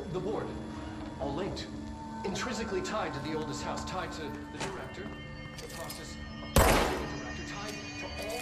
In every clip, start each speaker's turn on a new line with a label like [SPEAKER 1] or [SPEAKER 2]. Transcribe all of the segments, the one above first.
[SPEAKER 1] The board, all linked, intrinsically tied to the oldest house, tied to the director, the process of choosing a director, tied to all.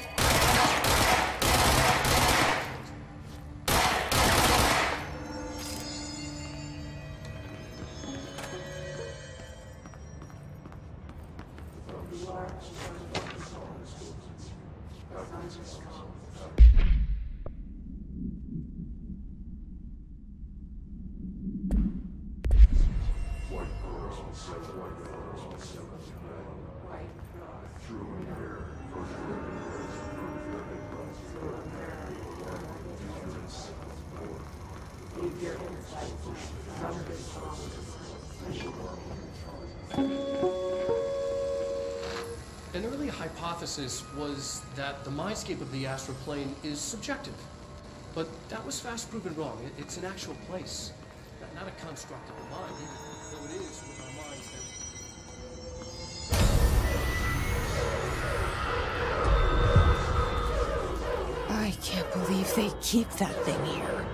[SPEAKER 1] An early hypothesis was that the mindscape of the astral plane is subjective. But that was fast proven wrong. It's an actual place, not a construct of the mind, even though it is with our minds that...
[SPEAKER 2] I can't believe they keep that thing here.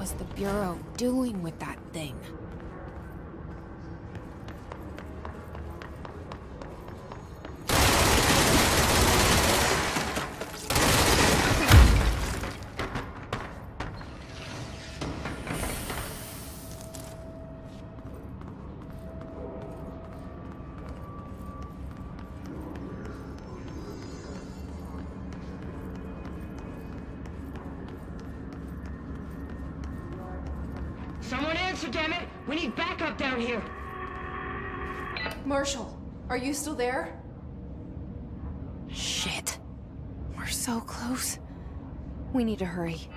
[SPEAKER 2] was the Bureau doing with that thing?
[SPEAKER 3] Someone answer, damn it! We need backup down here!
[SPEAKER 4] Marshall, are you still there?
[SPEAKER 2] Shit. We're so close. We need to hurry.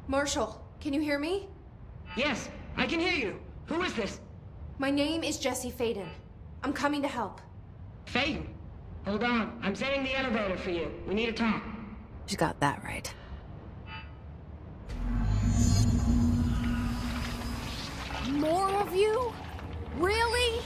[SPEAKER 4] Marshall, can you hear me?
[SPEAKER 3] Yes, I can hear you. Who is this?
[SPEAKER 4] My name is Jesse Faden. I'm coming to help.
[SPEAKER 3] Faden. Hold on. I'm sending the elevator for you. We need to talk.
[SPEAKER 2] She got that right.
[SPEAKER 5] More of you? Really?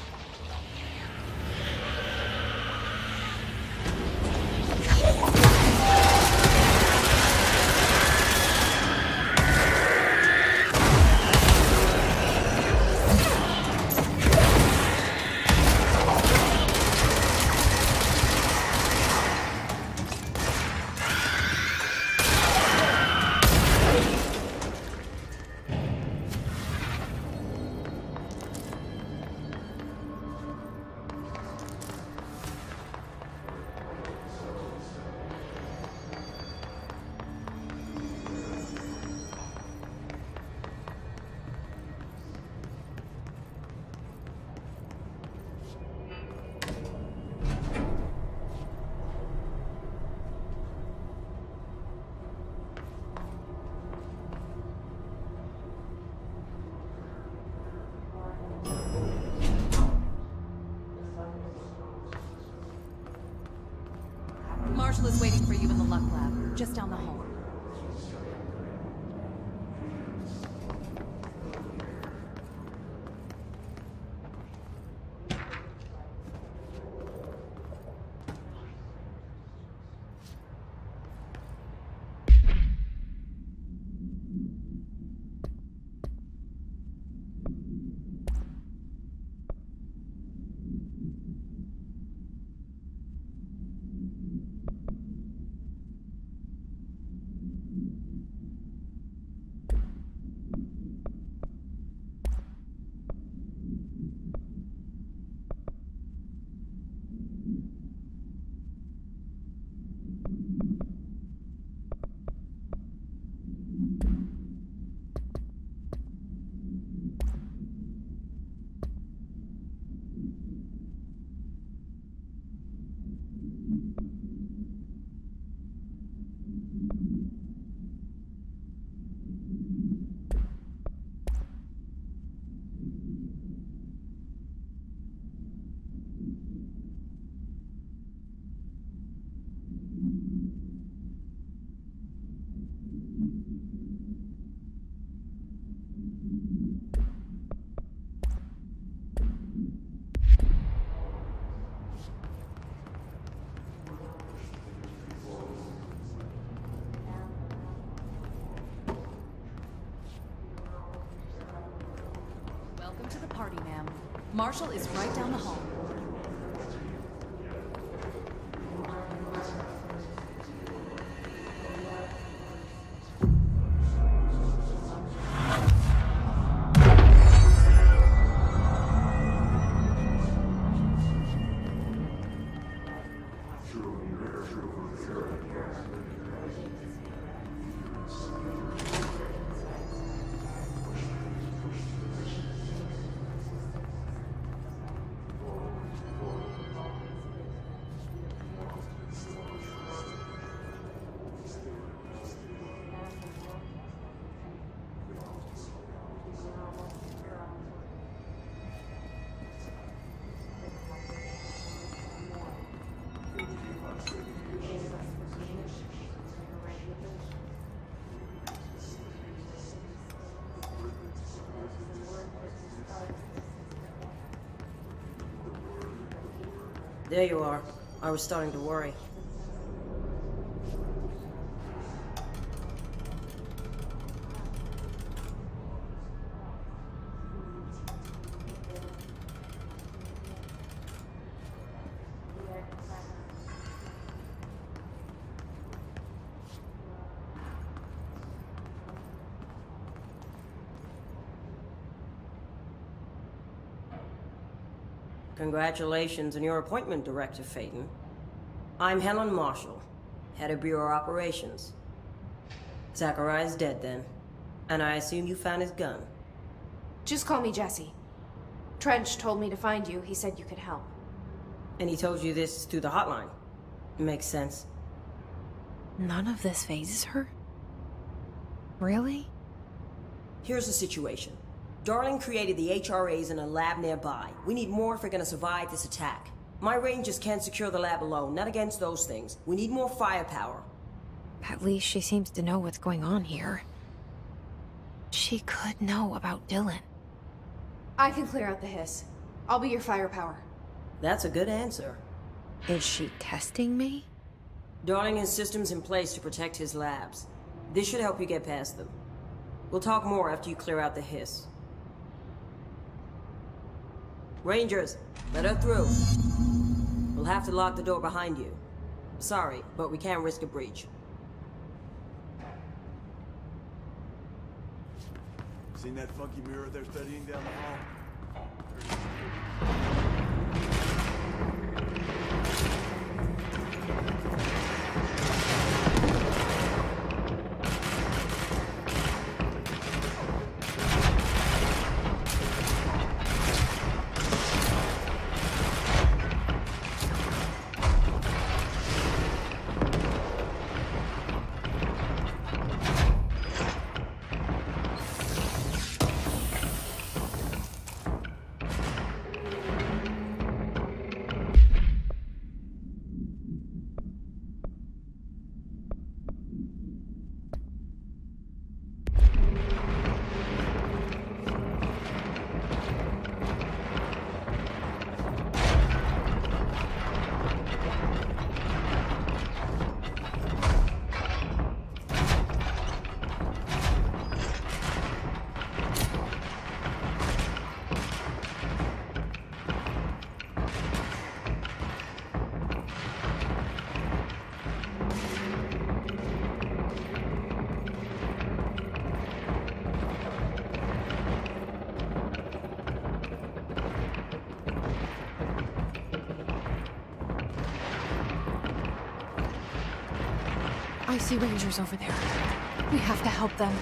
[SPEAKER 6] Marshall is waiting for you in the Luck Lab, just down the hall. Welcome to the party, ma'am. Marshall is right down the hall.
[SPEAKER 7] There you are. I was starting to worry. Congratulations on your appointment, Director Faden. I'm Helen Marshall, Head of Bureau Operations. Zachariah's dead then, and I assume you found his gun.
[SPEAKER 4] Just call me Jesse. Trench told me to find you. He said you could help.
[SPEAKER 7] And he told you this through the hotline. Makes sense.
[SPEAKER 2] None of this phases her? Really?
[SPEAKER 7] Here's the situation. Darling created the HRAs in a lab nearby. We need more if we're gonna survive this attack. My rangers can't secure the lab alone, not against those things. We need more firepower.
[SPEAKER 2] At least she seems to know what's going on here. She could know about Dylan.
[SPEAKER 4] I can clear out the hiss. I'll be your firepower.
[SPEAKER 7] That's a good answer.
[SPEAKER 2] Is she testing me?
[SPEAKER 7] Darling has systems in place to protect his labs. This should help you get past them. We'll talk more after you clear out the hiss. Rangers, let her through. We'll have to lock the door behind you. Sorry, but we can't risk a breach.
[SPEAKER 8] Seen that funky mirror they're studying down the hall?
[SPEAKER 2] I see Rangers over there. We have to help them.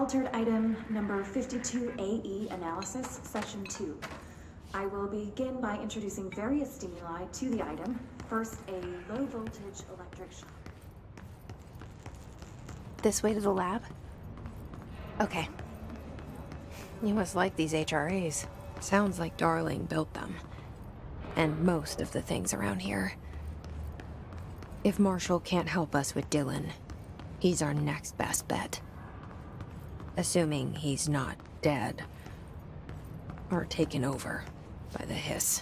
[SPEAKER 9] altered item number 52AE analysis, session 2. I will begin by introducing various stimuli to the item. First, a low voltage electric shock.
[SPEAKER 2] This way to the lab? Okay. You must like these HRAs. Sounds like Darling built them. And most of the things around here. If Marshall can't help us with Dylan, he's our next best bet. Assuming he's not dead. Or taken over by the hiss.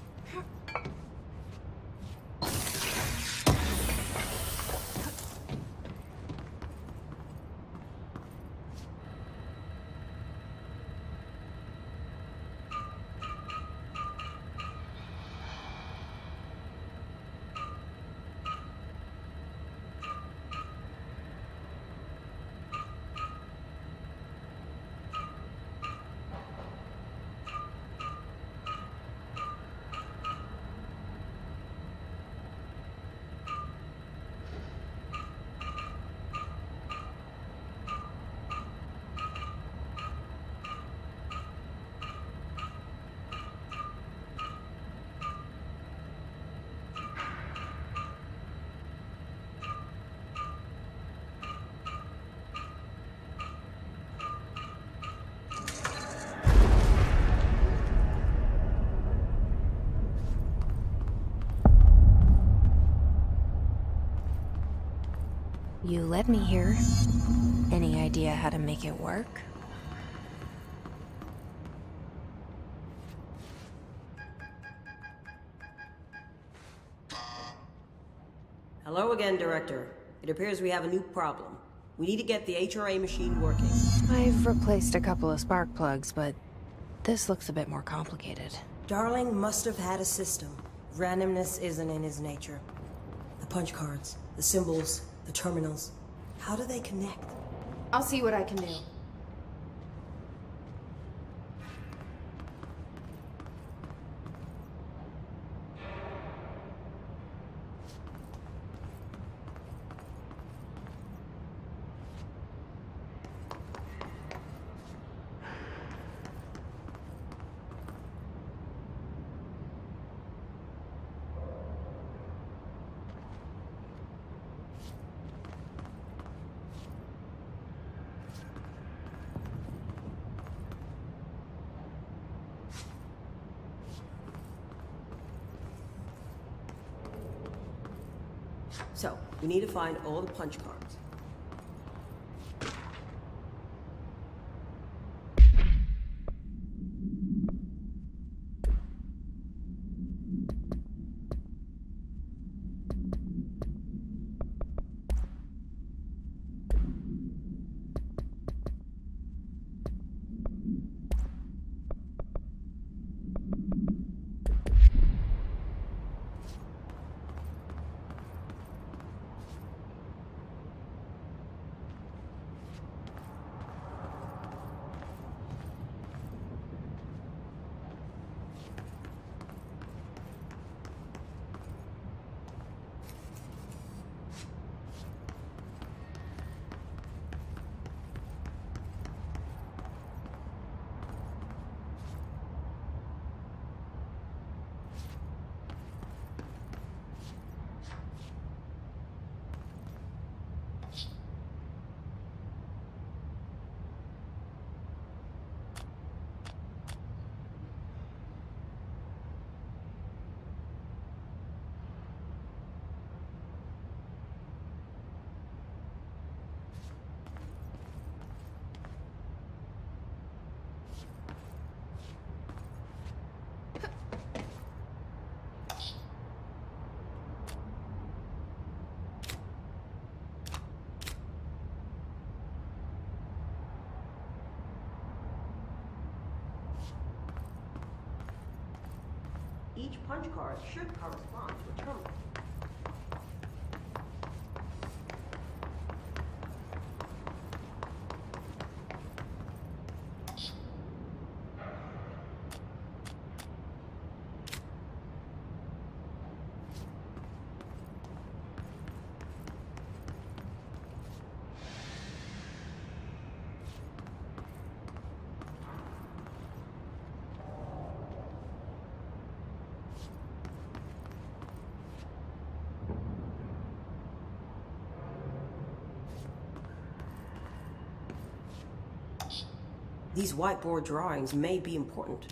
[SPEAKER 2] You led me here. Any idea how to make it work?
[SPEAKER 7] Hello again, Director. It appears we have a new problem. We need to get the HRA machine working.
[SPEAKER 2] I've replaced a couple of spark plugs, but this looks a bit more complicated.
[SPEAKER 7] Darling must have had a system. Randomness isn't in his nature. The punch cards, the symbols, the terminals. How do they connect?
[SPEAKER 4] I'll see what I can do.
[SPEAKER 7] So, we need to find all the punch cards. Each punch card should correspond to a terminal. These whiteboard drawings may be important.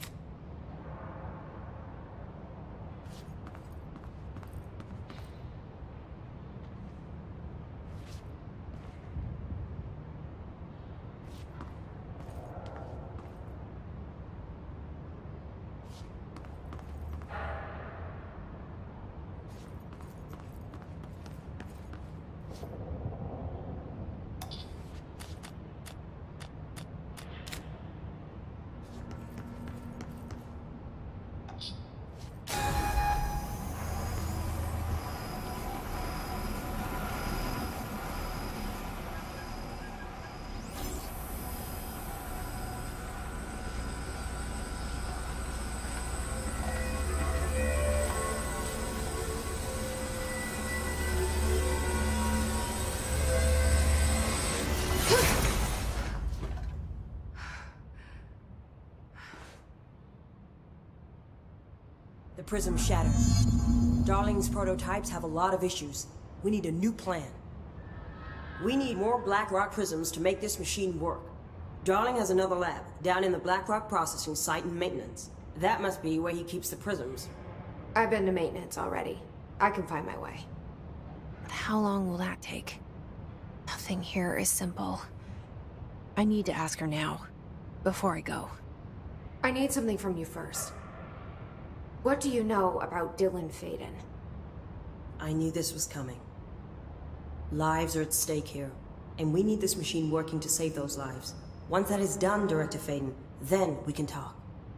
[SPEAKER 7] The prism shattered. Darling's prototypes have a lot of issues. We need a new plan. We need more Blackrock prisms to make this machine work. Darling has another lab, down in the Blackrock processing site in maintenance. That must be where he keeps the prisms.
[SPEAKER 4] I've been to maintenance already. I can find my way.
[SPEAKER 2] But how long will that take? Nothing here is simple. I need to ask her now, before I go.
[SPEAKER 4] I need something from you first. What do you know about Dylan Faden?
[SPEAKER 7] I knew this was coming. Lives are at stake here, and we need this machine working to save those lives. Once that is done, Director Faden, then we can talk.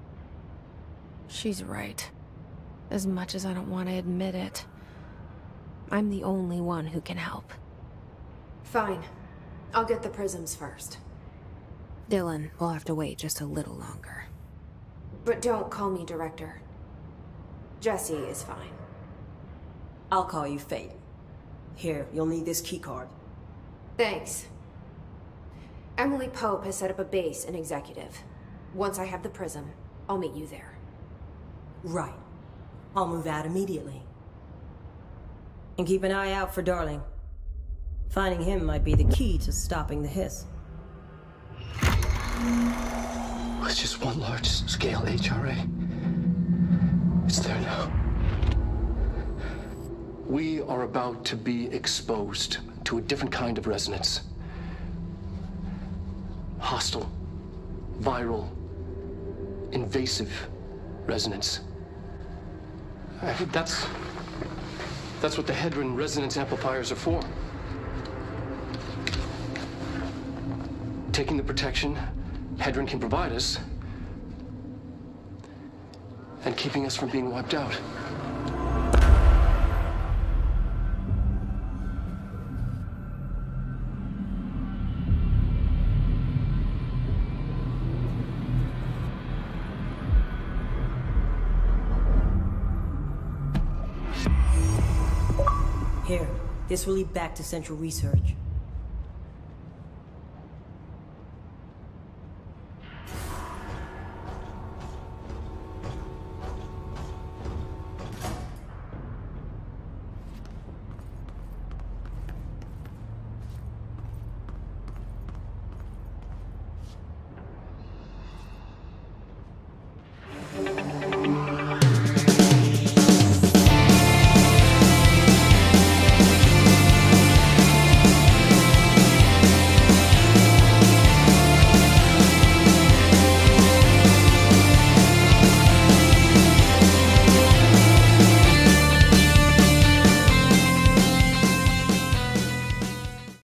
[SPEAKER 2] She's right. As much as I don't want to admit it, I'm the only one who can help.
[SPEAKER 4] Fine. I'll get the prisms first.
[SPEAKER 2] Dylan will have to wait just a little longer.
[SPEAKER 4] But don't call me Director. Jesse is fine.
[SPEAKER 7] I'll call you Faden. Here, you'll need this keycard.
[SPEAKER 4] Thanks. Emily Pope has set up a base in Executive. Once I have the prism, I'll meet you there.
[SPEAKER 7] Right. I'll move out immediately. And keep an eye out for Darling. Finding him might be the key to stopping the hiss.
[SPEAKER 1] It's just one large-scale HRA. It's there now. We are about to be exposed to a different kind of resonance. Hostile, viral, invasive resonance. I think that's what the Hedron resonance amplifiers are for. Taking the protection Hedron can provide us, and keeping us from being wiped out.
[SPEAKER 7] Here, this will lead back to Central Research.